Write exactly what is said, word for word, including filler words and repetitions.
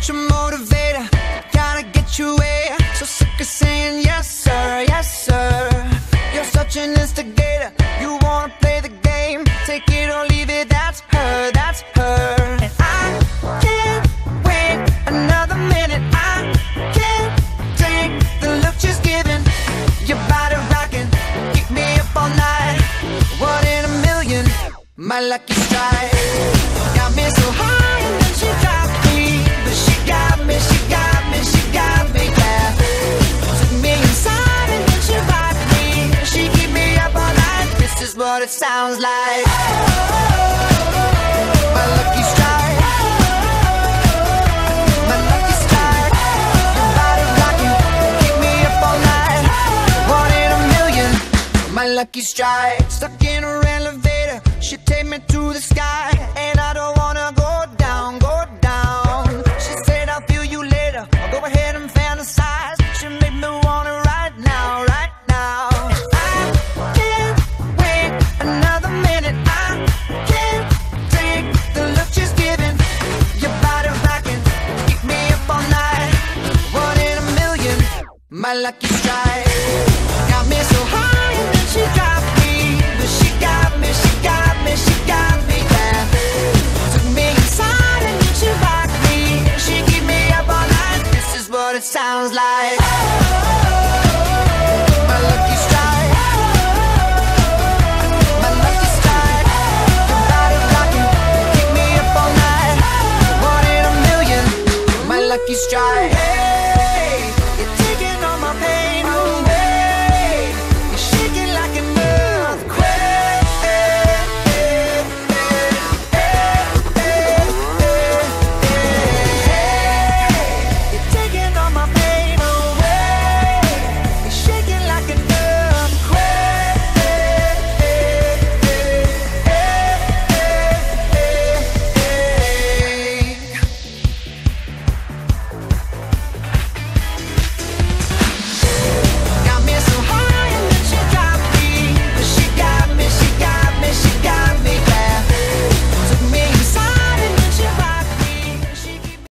your motivator, gotta get you way. So sick of saying yes sir, yes sir. You're such an instigator, you wanna play the game. Take it or leave it, that's her, that's her. And I can't wait another minute. I can't take the look she's giving. Your body rocking, keep me up all night. One in a million, my lucky strike. Got me so high and then she dropped me. But she got me, she got me, she got me, yeah. Took me inside and then she rocked me. She keep me up all night, this is what it sounds like. My lucky strike. My lucky strike. Your body rocking, keep me up all night. One in a million, my lucky strike. Stuck in her elevator, she take me to the sky. And I don't wanna go down, go down. She said I'll feel you later, I'll go ahead and fantasize. She made me wanna right now, right now. I can't wait another minute. I can't take the look she's giving. Your body rocking, keep me up all night. One in a million, my lucky strike. Got me so high and then she dropped me. But she got me, she got me, she got me, yeah. Took me inside and then she rocked me. She keep me up all night, this is what it sounds like. My lucky strike. My lucky strike. Your body rocking, keep me up all night. One in a million, my lucky strike.